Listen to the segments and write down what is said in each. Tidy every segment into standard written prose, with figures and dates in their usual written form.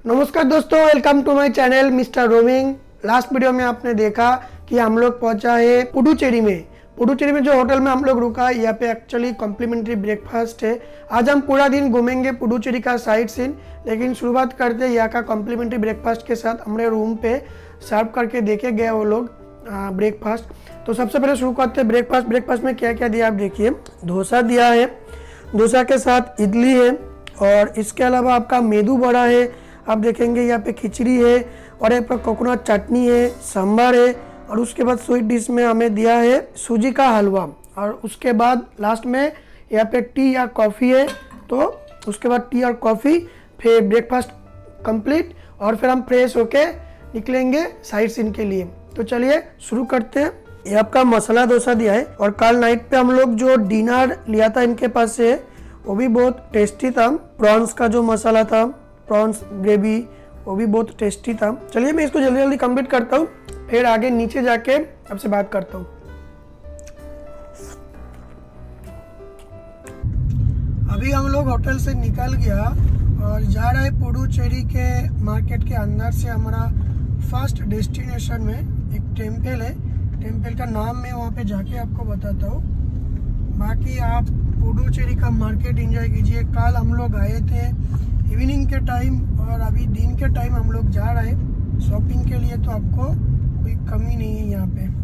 नमस्कार दोस्तों, welcome to my channel mister roaming. Last video में आपने देखा कि हम लोग पहुंचा है पुडुचेरी में। पुडुचेरी में जो होटल में हम लोग रुका, यहाँ पे एक्चुअली कॉम्प्लीमेंट्री ब्रेकफास्ट है। आज हम पूरा दिन घूमेंगे पुडुचेरी का साइट सीन, लेकिन शुरुआत करते यहाँ का कॉम्प्लीमेंट्री ब्रेकफास्ट के साथ। हमारे रूम पे सर्व करके देखे गए वो लोग ब्रेकफास्ट। तो सबसे पहले शुरू करते हैं ब्रेकफास्ट। ब्रेकफास्ट में क्या क्या दिया आप देखिए। डोसा दिया है, डोसा के साथ इडली है, और इसके अलावा आपका मेदू बड़ा है, आप देखेंगे यहाँ पे खिचड़ी है, और यहाँ पर कोकोनट चटनी है, सांभर है, और उसके बाद स्वीट डिश में हमें दिया है सूजी का हलवा, और उसके बाद लास्ट में यहाँ पे टी या कॉफ़ी है। तो उसके बाद टी और कॉफ़ी, फिर ब्रेकफास्ट कंप्लीट, और फिर हम फ्रेश होके निकलेंगे साइट सीन के लिए। तो चलिए शुरू करते हैं। ये आपका मसाला डोसा दिया है, और कल नाइट पे हम लोग जो डिनर लिया था इनके पास से, वो भी बहुत टेस्टी था। प्रॉन्स का जो मसाला था, प्रॉन्स ग्रेवी, वो भी बहुत टेस्टी था। चलिए मैं इसको जल्दी जल्दी कंप्लीट करता हूँ, फिर आगे नीचे जाके आपसे बात करता हूँ। अभी हम लोग होटल से निकल गया और जा रहे हैं पुडुचेरी के मार्केट के अंदर से। हमारा फर्स्ट डेस्टिनेशन में एक टेम्पल है, टेम्पल का नाम मैं वहाँ पे जाके आपको बताता हूँ। बाकी आप पुडुचेरी का मार्केट एंजॉय कीजिए। कल हम लोग आए थे इवनिंग के टाइम, और अभी दिन के टाइम हम लोग जा रहे हैं शॉपिंग के लिए, तो आपको कोई कमी नहीं है यहाँ पे।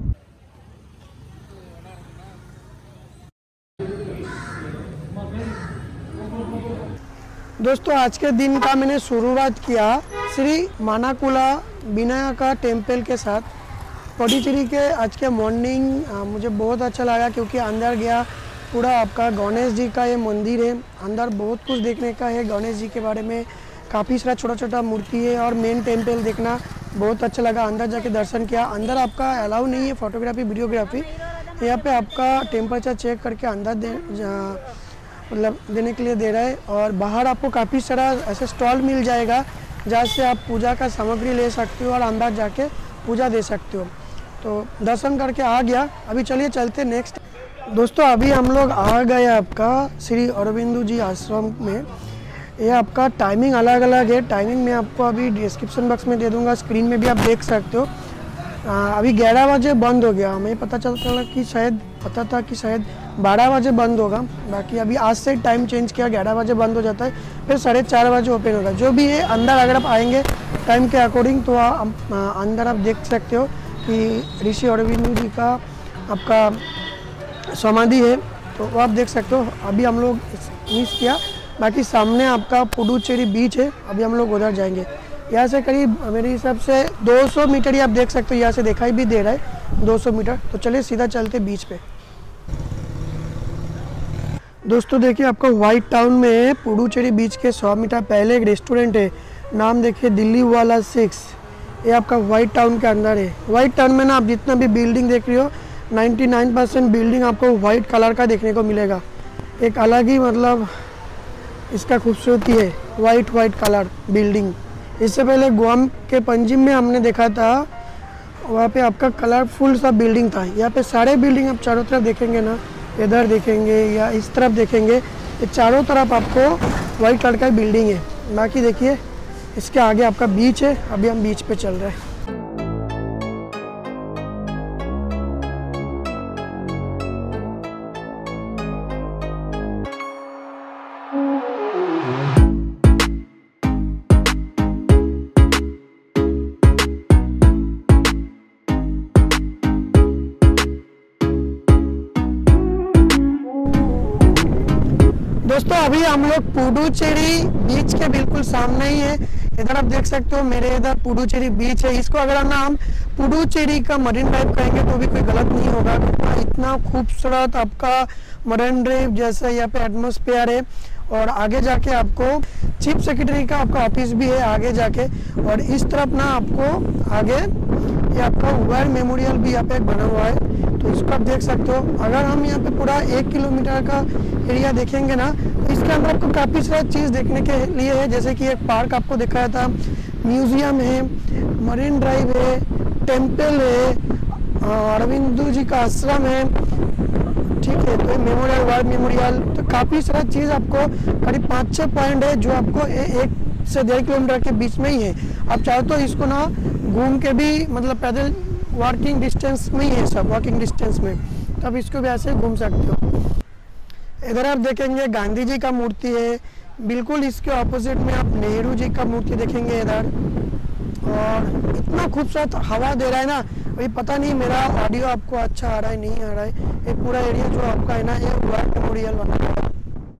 दोस्तों आज के दिन का मैंने शुरुआत किया श्री मानाकुला विनायका टेम्पल के साथ। पुडुचेरी के आज के मॉर्निंग मुझे बहुत अच्छा लगा, क्योंकि अंदर गया, पूरा आपका गणेश जी का ये मंदिर है। अंदर बहुत कुछ देखने का है गणेश जी के बारे में, काफ़ी सारा छोटा छोटा मूर्ति है, और मेन टेम्पल देखना बहुत अच्छा लगा। अंदर जाके दर्शन किया। अंदर आपका अलाउ नहीं है फोटोग्राफी वीडियोग्राफी, यहाँ पे आपका टेम्परेचर चेक करके अंदर मतलब देने के लिए दे रहा है। और बाहर आपको काफ़ी सारा ऐसे स्टॉल मिल जाएगा, जहाँ से आप पूजा का सामग्री ले सकते हो और अंदर जाके पूजा दे सकते हो। तो दर्शन करके आ गया। अभी चलिए चलते नेक्स्ट। दोस्तों अभी हम लोग आ गए आपका श्री अरविंदो जी आश्रम में। ये आपका टाइमिंग अलग अलग है, टाइमिंग मैं आपको अभी डिस्क्रिप्शन बॉक्स में दे दूंगा, स्क्रीन में भी आप देख सकते हो। अभी 11 बजे बंद हो गया। हमें पता था कि शायद 12 बजे बंद होगा। बाकी अभी आज से टाइम चेंज किया, 11 बजे बंद हो जाता है, फिर 4:30 बजे ओपन होगा। जो भी है अंदर अगर आप आएंगे टाइम के अकॉर्डिंग, तो अंदर आप देख सकते हो कि ऋषि अरविंदो जी का आपका समाधि है, तो वो आप देख सकते हो। अभी हम लोग मिस किया। बाकी सामने आपका पुडुचेरी बीच है, अभी हम लोग उधर जाएंगे। यहाँ से करीब मेरे हिसाब से 200 मीटर ही आप देख सकते हो, यहाँ से दिखाई भी दे रहा है 200 मीटर। तो चलिए सीधा चलते बीच पे। दोस्तों देखिए, आपको व्हाइट टाउन में पुडुचेरी बीच के 100 मीटर पहले एक रेस्टोरेंट है, नाम देखिए दिल्ली वाला 6। ये आपका व्हाइट टाउन के अंदर है। व्हाइट टाउन में ना आप जितना भी बिल्डिंग देख रहे हो, 99% बिल्डिंग आपको व्हाइट कलर का देखने को मिलेगा। एक अलग ही मतलब इसका खूबसूरती है, वाइट कलर बिल्डिंग। इससे पहले गुआम के पंजिम में हमने देखा था, वहाँ पे आपका कलरफुल सा बिल्डिंग था। यहाँ पे सारे बिल्डिंग आप चारों तरफ देखेंगे ना, इधर देखेंगे या इस तरफ देखेंगे, ये चारों तरफ आपको वाइट कलर का बिल्डिंग है। बाकी देखिए इसके आगे आपका बीच है। अभी हम बीच पे चल रहे हैं। दोस्तों अभी हम लोग पुडुचेरी बीच के बिल्कुल सामने ही है। इधर आप देख सकते हो, मेरे इधर पुडुचेरी बीच है। इसको अगर ना हम पुडुचेरी का मरीन ड्राइव कहेंगे तो भी कोई गलत नहीं होगा। इतना खूबसूरत आपका मरीन ड्राइव जैसा यहाँ पे एटमॉस्फेयर है। और आगे जाके आपको चीफ सेक्रेटरी का आपका ऑफिस भी है आगे जाके, और इस तरफ ना आपको आगे ये आपका वार मेमोरियल भी यहाँ पे बना हुआ है, तो इसको आप देख सकते हो। अगर हम यहाँ पे पूरा 1 किलोमीटर का एरिया देखेंगे ना, तो इसके अंदर आपको काफ़ी सारी चीज़ देखने के लिए है। जैसे कि एक पार्क आपको दिखाया था, म्यूजियम है, मरीन ड्राइव है, टेम्पल है, अरविंदो जी का आश्रम है, ठीक है। तो मेमोरियल, वार मेमोरियल, तो काफ़ी सारा चीज़ आपको करीब 5-6 पॉइंट है जो आपको एक से 1.5 किलोमीटर के बीच में ही है। आप चाहो तो इसको ना घूम के भी मतलब पैदल वॉकिंग डिस्टेंस में ही है सब, वॉकिंग डिस्टेंस में, तो आप इसको भी ऐसे घूम सकते हो। इधर आप देखेंगे गांधी जी का मूर्ति है, बिल्कुल इसके ऑपोजिट में आप नेहरू जी का मूर्ति देखेंगे इधर। और इतना खूबसूरत हवा दे रहा है ना, अभी पता नहीं मेरा ऑडियो आपको अच्छा आ रहा है नहीं आ रहा है। ये पूरा एरिया जो आपका है ना, ये वार मेमोरियल बना हुआ है।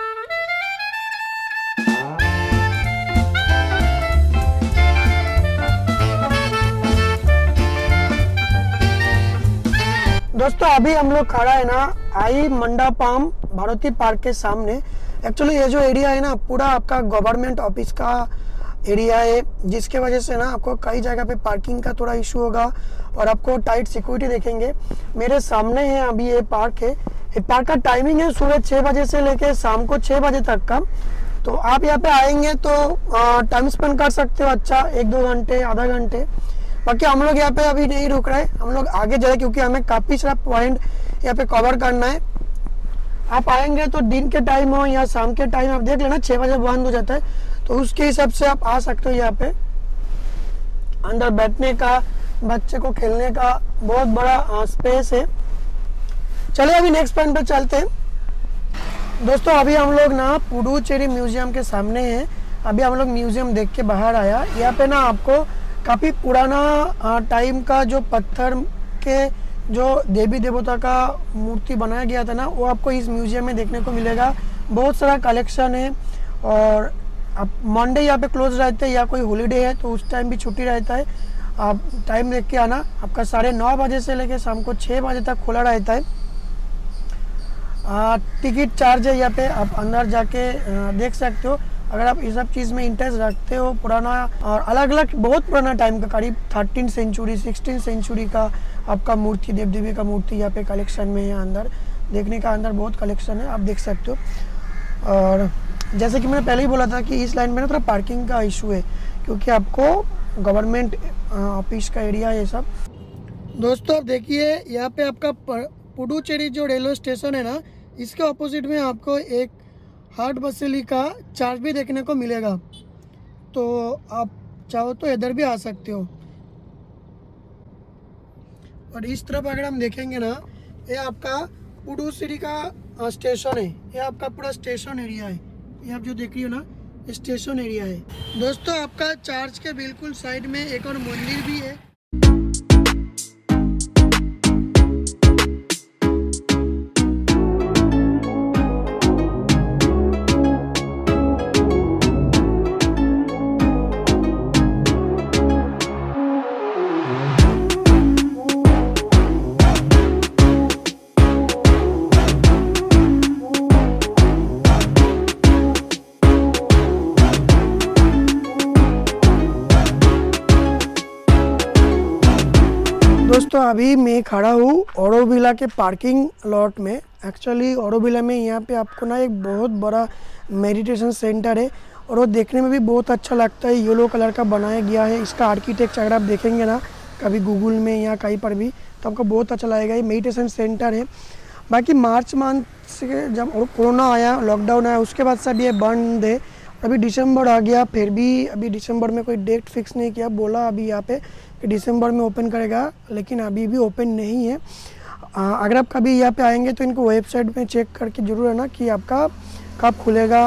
दोस्तों अभी हम लोग खड़ा है ना आई मंडपम भारती पार्क के सामने। एक्चुअली ये जो एरिया है ना पूरा आपका गवर्नमेंट ऑफिस का एरिया है, जिसके वजह से ना आपको कई जगह पे पार्किंग का थोड़ा इशू होगा और आपको टाइट सिक्योरिटी देखेंगे। मेरे सामने है अभी ये पार्क है। ये पार्क का टाइमिंग है सुबह 6 बजे से लेके शाम को 6 बजे तक का। तो आप यहाँ पे आएंगे तो टाइम स्पेंड कर सकते हो अच्छा, 1-2 घंटे, आधा घंटे। बाकी हम लोग यहाँ पे अभी नहीं रुक रहे, हम लोग आगे जाए क्योंकि हमें काफ़ी सारा पॉइंट यहाँ पे कवर करना है। आप आएंगे तो दिन के टाइम हो या शाम के टाइम, आप देख लेना 6 बजे बंद हो जाता है, तो उसके हिसाब से आप आ सकते हो। यहाँ पे अंदर बैठने का, बच्चे को खेलने का बहुत बड़ा स्पेस है। चलिए अभी नेक्स्ट पॉइंट पे चलते हैं। दोस्तों अभी हम लोग ना पुडुचेरी म्यूजियम के सामने हैं। अभी हम लोग म्यूजियम देख के बाहर आया। यहाँ पे ना आपको काफ़ी पुराना टाइम का जो पत्थर के जो देवी देवता का मूर्ति बनाया गया था ना, वो आपको इस म्यूजियम में देखने को मिलेगा। बहुत सारा कलेक्शन है और आप मंडे यहाँ पे क्लोज रहते हैं या कोई हॉलीडे है तो उस टाइम भी छुट्टी रहता है। आप टाइम देख के आना। आपका 9:30 बजे से लेकर शाम को 6 बजे तक खुला रहता है। टिकट चार्ज है यहाँ पे, आप अंदर जाके देख सकते हो। अगर आप इस सब चीज़ में इंटरेस्ट रखते हो, पुराना और अलग अलग बहुत पुराना टाइम का, करीब 13 सेंचुरी 16 सेंचुरी का आपका मूर्ति, देव देवी का मूर्ति यहाँ पे कलेक्शन में है। अंदर देखने का अंदर बहुत कलेक्शन है, आप देख सकते हो। और जैसे कि मैंने पहले ही बोला था कि इस लाइन में ना थोड़ा पार्किंग का इशू है क्योंकि आपको गवर्नमेंट ऑफिस का एरिया है ये सब। दोस्तों आप देखिए यहाँ पे आपका पुडुचेरी जो रेलवे स्टेशन है ना, इसके ऑपोजिट में आपको एक हार्ट बसिलिका चर्च भी देखने को मिलेगा। तो आप चाहो तो इधर भी आ सकते हो। और इस तरफ अगर हम देखेंगे ना, ये आपका पुडुचेरी का स्टेशन है। ये आपका पूरा स्टेशन एरिया है। ये आप जो देख रही हो ना, स्टेशन एरिया है। दोस्तों आपका चर्च के बिल्कुल साइड में एक और मंदिर भी है। दोस्तों अभी मैं खड़ा हूँ ऑरोविला के पार्किंग लॉट में। एक्चुअली ऑरोविला में यहाँ पे आपको ना एक बहुत बड़ा मेडिटेशन सेंटर है और वो देखने में भी बहुत अच्छा लगता है। येलो कलर का बनाया गया है। इसका आर्किटेक्चर अगर आप देखेंगे ना कभी गूगल में या कहीं पर भी तो आपको बहुत अच्छा लगेगा। ये मेडिटेशन सेंटर है। बाकी मार्च मंथ से जब कोरोना आया, लॉकडाउन आया, उसके बाद से अभी ये बंद है। अभी दिसंबर आ गया, फिर भी अभी दिसंबर में कोई डेट फिक्स नहीं किया। बोला अभी यहाँ पे कि दिसंबर में ओपन करेगा, लेकिन अभी भी ओपन नहीं है। अगर आप कभी यहाँ पे आएंगे तो इनको वेबसाइट में चेक करके ज़रूर है ना कि आपका कब खुलेगा।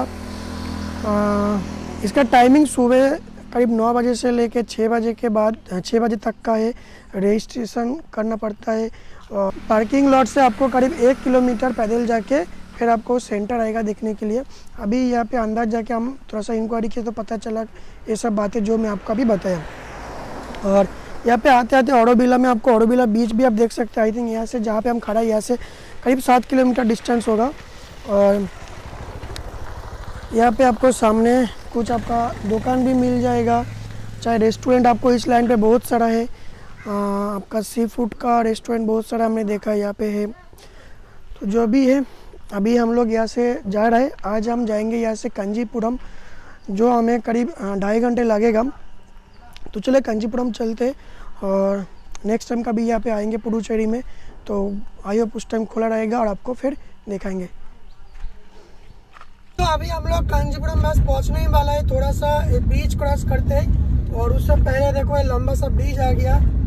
इसका टाइमिंग सुबह करीब 9 बजे से लेकर 6 बजे के बाद 6 बजे तक का है। रजिस्ट्रेशन करना पड़ता है। और पार्किंग लॉट से आपको करीब 1 किलोमीटर पैदल जाके फिर आपको सेंटर आएगा देखने के लिए। अभी यहाँ पे अंदर जाके हम थोड़ा सा इंक्वायरी किए तो पता चला ये सब बातें जो मैं आपको अभी बताया। और यहाँ पे आते आते ऑरोविला में आपको ऑरोविला बीच भी आप देख सकते हैं। आई थिंक यहाँ से जहाँ पे हम खड़ा है यहाँ से करीब 7 किलोमीटर डिस्टेंस होगा। और यहाँ पे आपको सामने कुछ आपका दुकान भी मिल जाएगा, चाहे रेस्टोरेंट आपको इस लाइन पे बहुत सारा है। आपका सी फूड का रेस्टोरेंट बहुत सारा हमने देखा यहाँ पे है। तो जो भी है अभी हम लोग यहाँ से जा रहे हैं। आज हम जाएंगे यहाँ से कंजीपुरम, जो हमें करीब 2.5 घंटे लगेगा। तो चले कंजीपुरम चलते और नेक्स्ट टाइम कभी यहाँ पे आएंगे पुडुचेरी में तो आई होप उस टाइम खुला रहेगा और आपको फिर दिखाएंगे। तो अभी हम लोग कांचीपुरम बस पहुंचने ही वाला है, थोड़ा सा ब्रिज क्रॉस करते हैं और उससे पहले देखो ये लंबा सा ब्रिज आ गया।